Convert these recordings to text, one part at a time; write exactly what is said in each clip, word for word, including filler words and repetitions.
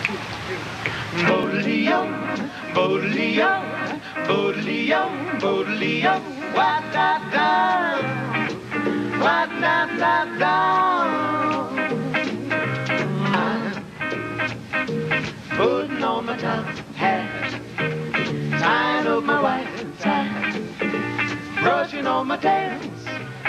Bodilio, Bodilio, Bodilio, Bodilio, what da da, what da da da. I'm putting on my top hat, tying up my white tie, brushing on my tails.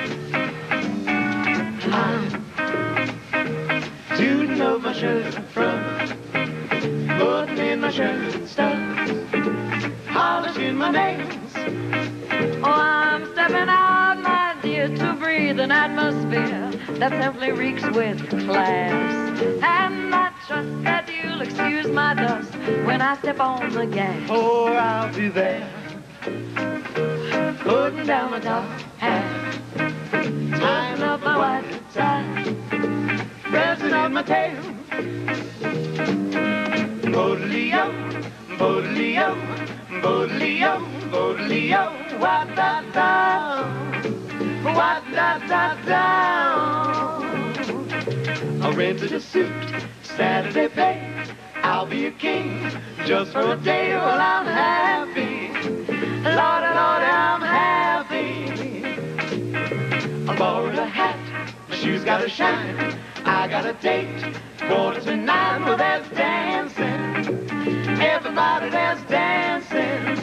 I'm tooting up my shirt front, putting in my shirt studs, polishing my nails. Oh, I'm stepping out, my dear, to breathe an atmosphere that simply reeks with class. And I trust that you'll excuse my dust when I step on the gas. Oh, I'll be there, putting down my top hat, tying up my white tie, pressing on my tail. Bodilio, Bodilio, Bodilio, Bodilio, what da da, what da da da. I rented a suit, Saturday pay. I'll be a king just for a day. Well, I'm happy, Lordy, Lordy, I'm happy. I borrowed a hat, my shoes gotta shine. I got a date, quarter to nine. Well, there's dancing, everybody there's dancing.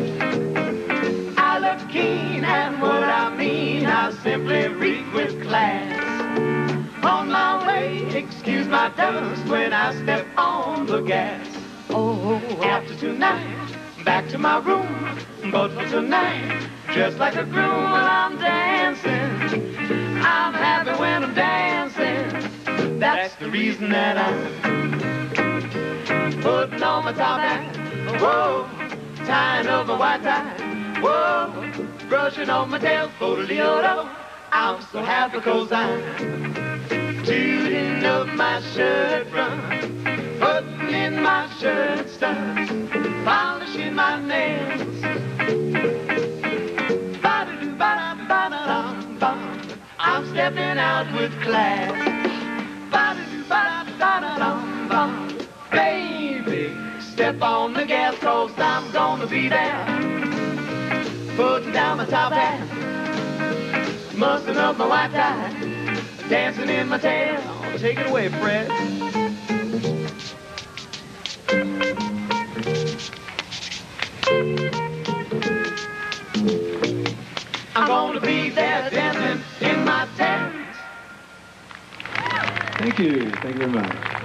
I look keen, and what I mean, I simply reek with class. On my way, excuse my dust when I step on the gas. Oh, after tonight, back to my room, but for tonight, just like a groom, well, I'm dancing. I'm happy when I'm dancing. That's the reason that I'm putting on my top hat, whoa, tying up my white tie, whoa, brushing on my tail, bodilio. I'm so happy 'cause I'm tooting up my shirt front, putting in my shirt studs, polishing my nails. Ba-da-doo-ba-da-ba-da-dum-bum, I'm stepping out with class. Ba-da-doo-ba-da-ba-da-dum-bum, baby, step on the gas 'cause I'm gonna be there, putting down my top hat, mussing up my white tie, dancing in my tail. Take it away, Fred. I'm gonna be there dancing in my tent. Thank you. Thank you very much.